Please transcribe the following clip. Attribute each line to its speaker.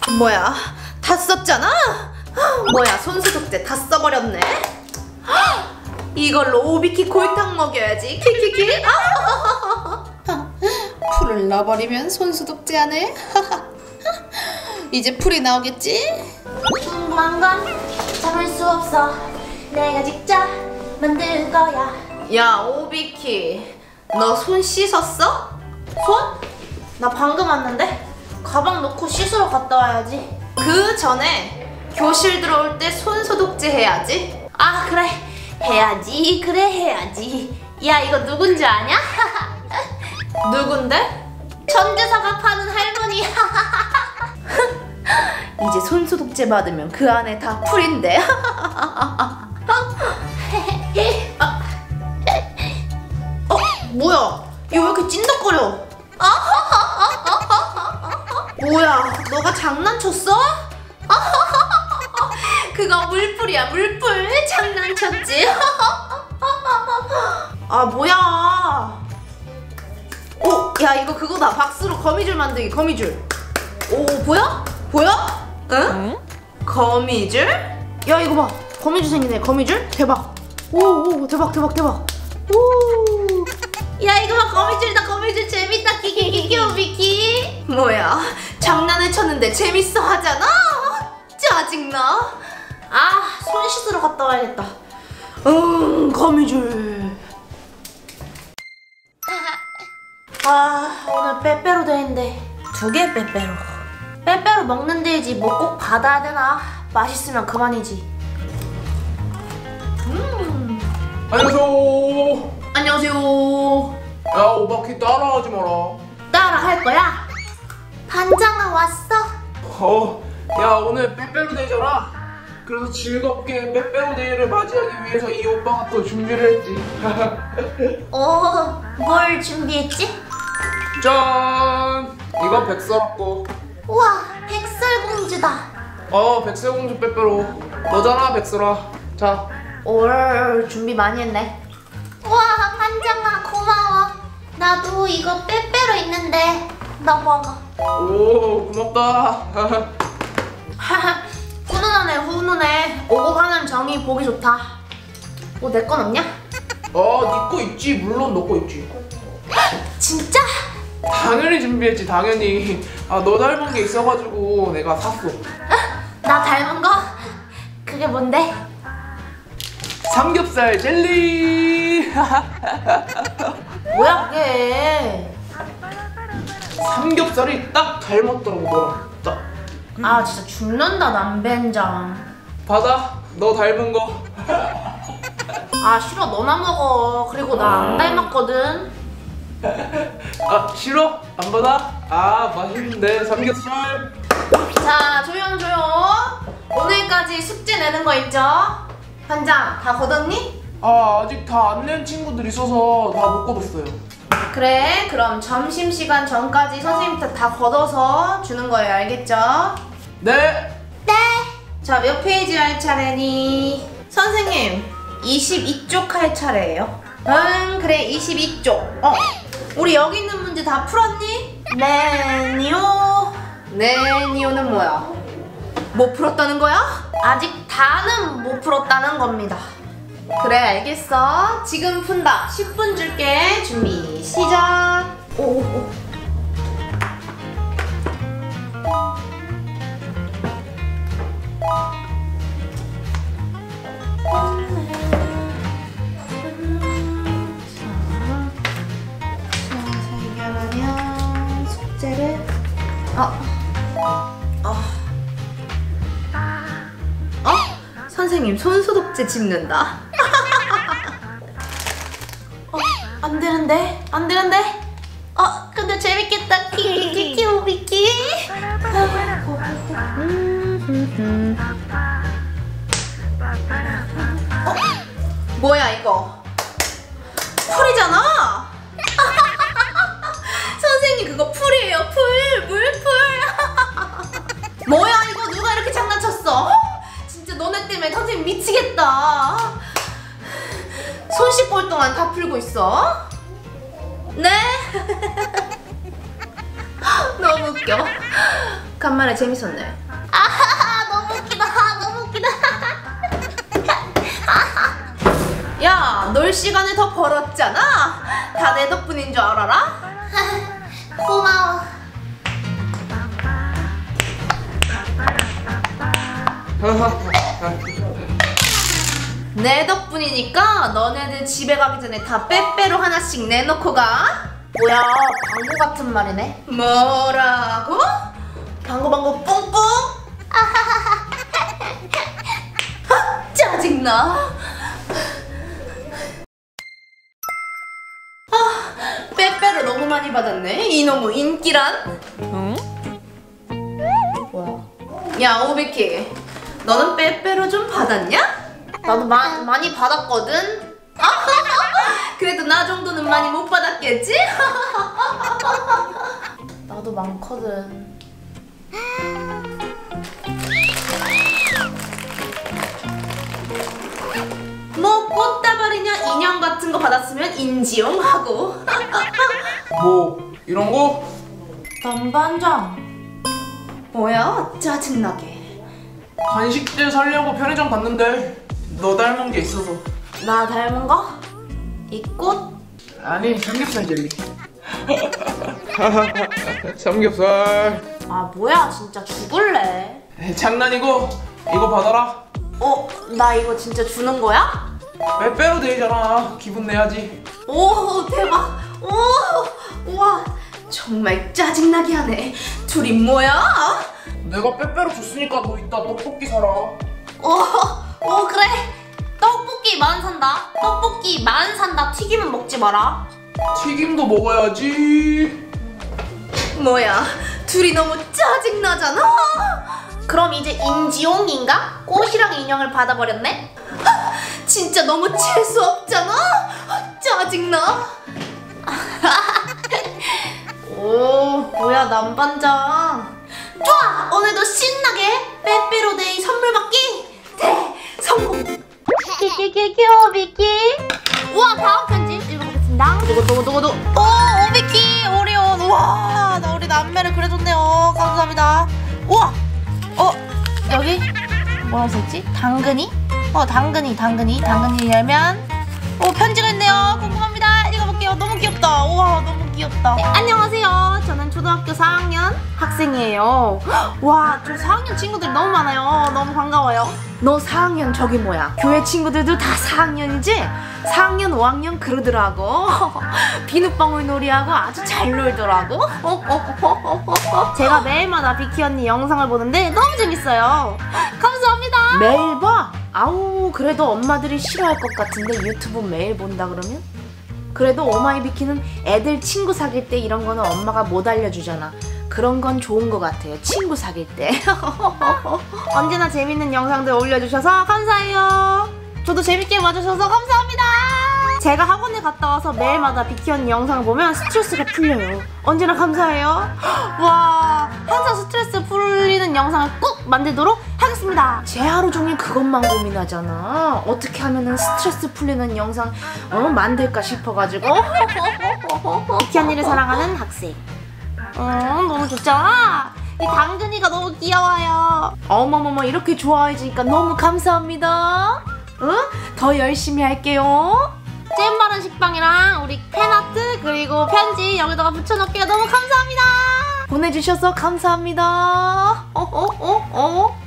Speaker 1: 뭐야, 다 썼잖아? 뭐야, 손소독제 다 써버렸네? 이걸로 오비키 골탕 먹여야지. 키키키. 풀을 넣어버리면 손소독제 하네. 이제 풀이 나오겠지?
Speaker 2: 궁금한 건 참을 수 없어. 내가 직접 만들 거야.
Speaker 1: 야, 오비키, 너 손 씻었어?
Speaker 2: 손? 나 방금 왔는데? 가방 놓고 씻으러 갔다 와야지.
Speaker 1: 그 전에 교실 들어올 때 손소독제 해야지.
Speaker 2: 아, 그래. 해야지. 그래, 해야지. 야, 이거 누군지 아냐?
Speaker 1: 누군데?
Speaker 2: 천재사가 파는 할머니.
Speaker 1: 이제 손소독제 받으면 그 안에 다 풀인데. 뭐야? 얘 왜 이렇게 찐덕거려? 뭐야? 너가 장난쳤어? 그거 물풀이야, 물풀. 장난쳤지? 아, 뭐야? 오, 야, 이거 그거다. 박스로 거미줄 만들기, 거미줄. 오, 보여? 보여? 응? 거미줄? 야, 이거 봐. 거미줄 생기네, 거미줄? 대박. 오, 대박, 대박, 대박. 오.
Speaker 2: 야, 이거 봐. 거미줄이다, 거미줄. 재밌다. 키키키키 오비키.
Speaker 1: 뭐야, 장난을 쳤는데 재밌어 하잖아? 짜증나.
Speaker 2: 아, 손 씻으러 갔다 와야겠다.
Speaker 1: 거미줄.
Speaker 2: 아, 오늘 빼빼로 데이인데 2개 빼빼로. 빼빼로 먹는 데이지 뭐 꼭 받아야 되나? 맛있으면 그만이지.
Speaker 3: 안녕하세요.
Speaker 1: 안녕하세요.
Speaker 3: 야, 오바키 따라하지 마라.
Speaker 2: 따라 할 거야? 반장아 왔어?
Speaker 3: 야, 오늘 빼빼로 데이잖아. 그래서 즐겁게 빼빼로 데이를 맞이하기 위해서 이 오빠가 또 준비를 했지.
Speaker 2: 뭘 준비했지?
Speaker 3: 짠! 이건 백설하고.
Speaker 2: 우와, 백설공주다.
Speaker 3: 백설공주 빼빼로. 너잖아, 백설아. 자.
Speaker 1: 올 준비 많이 했네.
Speaker 2: 우와, 반장아 고마워. 나도 이거 빼빼로 있는데 너 먹어.
Speaker 3: 오, 고맙다.
Speaker 1: 훈훈하네, 훈훈해. 오고 가는 정이 보기 좋다. 내 건 없냐?
Speaker 3: 네 거 있지. 물론 너 거 있지.
Speaker 2: 진짜?
Speaker 3: 당연히 준비했지, 당연히. 너 닮은 게 있어가지고 내가 샀어.
Speaker 2: 나 닮은 거? 그게 뭔데?
Speaker 3: 삼겹살 젤리.
Speaker 1: 뭐야 그게?
Speaker 3: 삼겹살이 딱 닮았더라고, 너랑. 딱.
Speaker 1: 아, 진짜 죽는다, 남벤장.
Speaker 3: 받아, 너 닮은 거.
Speaker 1: 아, 싫어, 너나 먹어. 그리고 나 안 닮았거든.
Speaker 3: 싫어? 안 받아? 맛있는데, 삼겹살.
Speaker 1: 자, 조용. 오늘까지 숙제 내는 거 있죠? 반장, 다 거뒀니?
Speaker 3: 아직 다 안 낸 친구들 있어서 다 못 거뒀어요.
Speaker 1: 그래, 그럼 점심시간 전까지 선생님한테 다 걷어서 주는 거예요, 알겠죠?
Speaker 3: 네.
Speaker 1: 자, 몇 페이지 할 차례니? 선생님, 22쪽 할 차례예요. 그래, 22쪽. 우리 여기 있는 문제 다 풀었니?
Speaker 2: 네니오.
Speaker 1: 네니오는 뭐야? 못 풀었다는 거야?
Speaker 2: 아직 다는 못 풀었다는 겁니다.
Speaker 1: 그래, 알겠어. 지금 푼다. 10분 줄게. 준비, 시작. 오. 해결하면 숙제를 선생님, 손소독제 집는다.
Speaker 2: 안 되는데? 근데 재밌겠다. 키키키 오비키.
Speaker 1: 뭐야 이거? 풀이잖아. 선생님, 그거 풀이에요. 물풀. 뭐야 이거, 누가 이렇게 장난쳤어? 진짜 너네 때문에 선생님 미치겠다. 손 씻고 올 동안 다 풀고 있어? 네? 너무 웃겨. 간만에 재밌었네.
Speaker 2: 아하하, 너무 웃기다. 너무 웃기다.
Speaker 1: 야, 놀 시간에 더 벌었잖아. 다 내 덕분인 줄 알아라?
Speaker 2: 고마워.
Speaker 1: 내 덕분이니까 너네들 집에 가기 전에 다 빼빼로 하나씩 내놓고 가.
Speaker 2: 뭐야, 방구 같은 말이네.
Speaker 1: 뭐라고? 방구방구 뿡뿡? 짜증나. 빼빼로 너무 많이 받았네. 이놈의 인기란?
Speaker 2: 뭐야?
Speaker 1: 야, 오비키, 너는 빼빼로 좀 받았냐?
Speaker 2: 나도 많이 받았거든.
Speaker 1: 그래도 나 정도는 많이 못 받았겠지?
Speaker 2: 나도 많거든.
Speaker 1: 뭐 꽃다발이냐 인형 같은 거 받았으면 인지용하고.
Speaker 3: 뭐 이런 거?
Speaker 2: 남반장.
Speaker 1: 뭐야, 짜증나게.
Speaker 3: 간식들 사려고 편의점 갔는데 너 닮은 게 있어서.
Speaker 2: 나 닮은 거? 이 꽃?
Speaker 3: 아니, 삼겹살 젤리. 삼겹살.
Speaker 2: 아 뭐야, 진짜 죽을래.
Speaker 3: 장난이고 이거 받아라.
Speaker 2: 나 이거 진짜 주는 거야?
Speaker 3: 빼빼로 데이잖아. 기분 내야지.
Speaker 1: 오, 대박. 오, 우와, 정말 짜증나게 하네. 둘이 뭐야?
Speaker 3: 내가 빼빼로 줬으니까 너 이따 떡볶이 사라.
Speaker 2: 오 그래. 떡볶이 만 산다. 떡볶이 만 산다. 튀김은 먹지 마라.
Speaker 3: 튀김도 먹어야지.
Speaker 1: 뭐야, 둘이 너무 짜증나잖아.
Speaker 2: 그럼 이제 인지용인가? 꽃이랑 인형을 받아버렸네?
Speaker 1: 진짜 너무 재수 없잖아. 짜증나.
Speaker 2: 오 뭐야, 남반장.
Speaker 1: 좋아, 오늘도 신나게 빼빼로데이 선물 받기 대성공.
Speaker 2: 끼끼끼끼 오비키. 우와, 다음 편지 읽어보겠습니다.
Speaker 1: 두고두고두고두.
Speaker 2: 오 오비키 오리온. 우와, 나 우리 남매를 그려줬네요. 감사합니다. 우와. 여기 뭐라고 써있지? 당근이? 당근이 열면 편지가 있네요. 궁금합니다. 읽어볼게요. 너무 귀엽다. 우와, 너무 귀엽다. 네, 안녕하세요. 저는 초등학교 4학년 학생이에요. 와, 저 4학년 친구들이 너무 많아요. 너무 반가워요.
Speaker 1: 너 4학년 저기 뭐야? 교회 친구들도 다 4학년이지? 4학년, 5학년 그러더라고. 비눗방울 놀이하고 아주 잘 놀더라고.
Speaker 2: 제가 매일마다 비키 언니 영상을 보는데 너무 재밌어요. 감사합니다.
Speaker 1: 매일 봐? 아우, 그래도 엄마들이 싫어할 것 같은데 유튜브 매일 본다 그러면? 그래도 오마이비키는 애들 친구 사귈 때 이런 거는 엄마가 못 알려주잖아. 그런 건 좋은 것 같아요, 친구 사귈 때.
Speaker 2: 언제나 재밌는 영상들 올려주셔서 감사해요. 저도 재밌게 봐주셔서 감사합니다. 제가 학원에 갔다 와서 매일마다 비키 언니 영상을 보면 스트레스가 풀려요. 언제나 감사해요. 와, 항상 스트레스 풀리는 영상을 꼭 만들도록 하겠습니다.
Speaker 1: 쟤 하루 종일 그것만 고민하잖아. 어떻게 하면은 스트레스 풀리는 영상 만들까 싶어가지고.
Speaker 2: 비키 언니를 사랑하는 학생. 너무 좋잖아. 이 당근이가 너무 귀여워요.
Speaker 1: 어머머머, 이렇게 좋아해주니까 너무 감사합니다. 응? 더 열심히 할게요.
Speaker 2: 잼 바른 식빵이랑 우리 팬아트 그리고 편지 여기다가 붙여놓을게요. 너무 감사합니다.
Speaker 1: 보내주셔서 감사합니다.